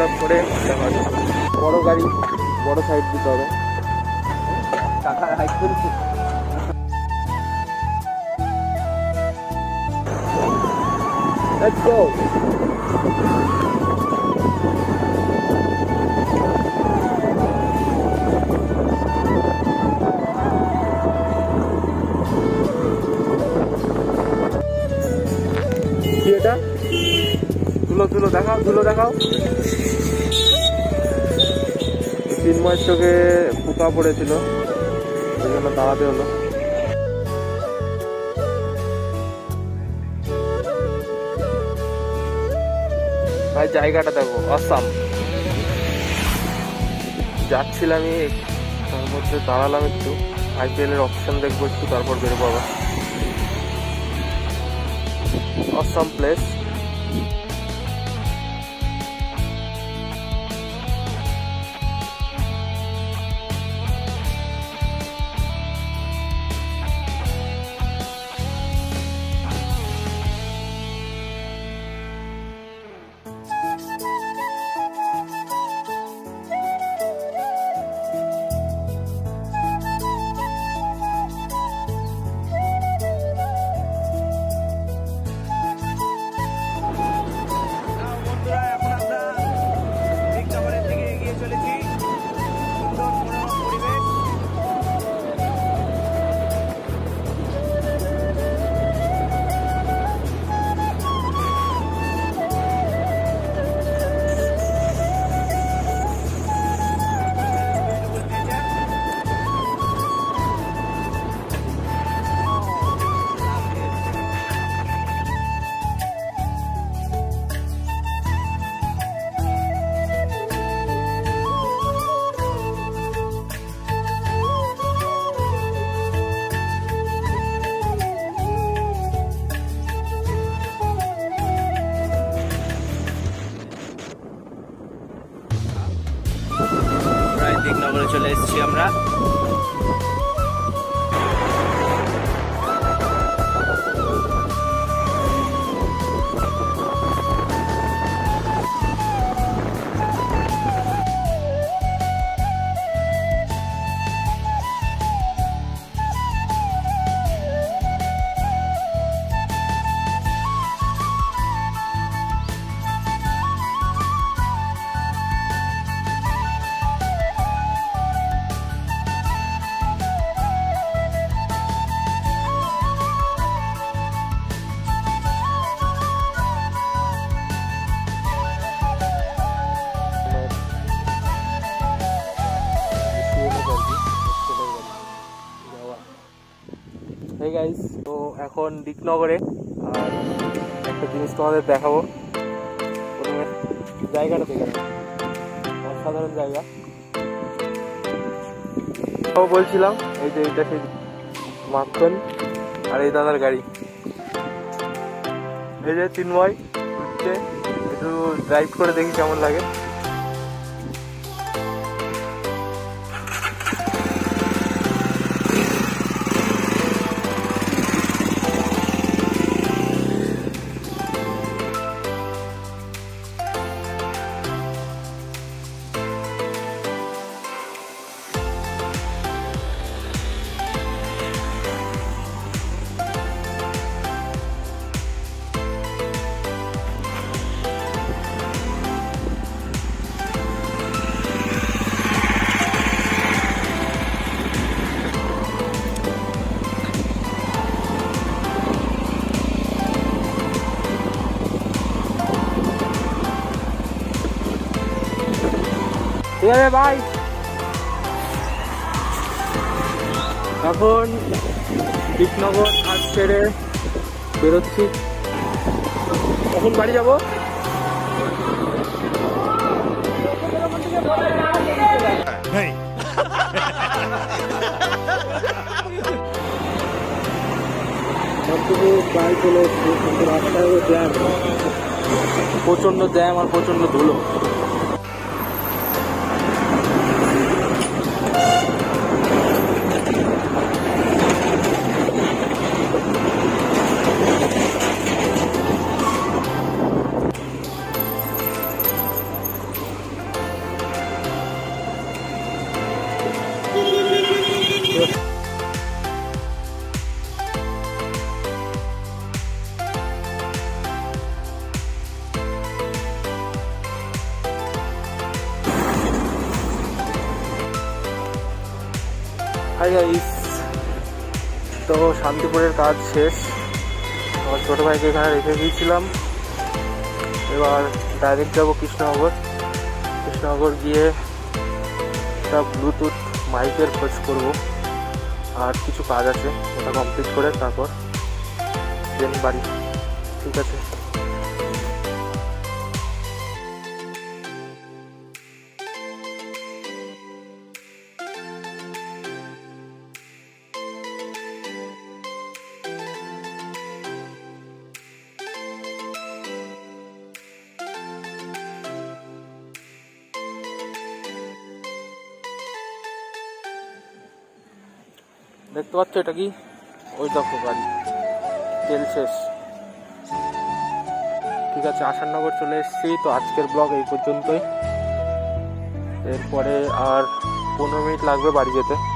করার পরে বড় গাড়ি বড় সাইড দিতে হবে। টাকা হাইট করেছি। Let's go. এটা ধুলো দেখাও, চিন্ময়ের চোখে পোকা পড়েছিল, ওই জন্য দাঁড়াতে হলো। ভাই জায়গাটা দেখো, আসাম যাচ্ছিলাম, তার মধ্যে দাঁড়ালাম একটু, IPL এর অপশন দেখবো একটু, তারপর বেরোবো আবার। আসাম প্লেস। দিকনগরে চলে এসেছি আমরা। Hey guys, তো এখন দিকনগরে, আর একটা জিনিস তোমাদের দেখাবো। প্রথমে জায়গাটা দেখে নাও, অসাধারণ জায়গা। বলছিলাম এই যে এইটা সেই মাখন, আর এই দাদার গাড়ি, এই যে চিন্ময় ঘুরছে, একটু ড্রাইভ করে দেখি কেমন লাগে। ঠিক আছে ভাই, এখন দিকনগর হাট ছেড়ে বেরোচ্ছি, কখন বাড়ি যাবো। প্রায় চলে এসছি, কিন্তু রাস্তায় জ্যাম, প্রচন্ড জ্যাম আর প্রচন্ড ধুলো। হাই গাইস, তো শান্তিপুরের কাজ শেষ। আমার ছোটো ভাইকে এখানে রেখে গিয়েছিলাম। এবার ডাইরেক্ট যাবো কৃষ্ণনগর গিয়ে একটা ব্লুটুথ মাইকের খোঁজ করব, আর কিছু কাজ আছে, ওটা কমপ্লিট করে তারপর দেন বাড়ি। ঠিক আছে। দেখতে পাচ্ছ এটা কি? ওই দেখো গাড়ি, তেল শেষ। ঠিক আছে, আসাননগর চলে এসেছি। তো আজকের ব্লগ এই পর্যন্তই। এরপরে আর 15 মিনিট লাগবে বাড়ি যেতে।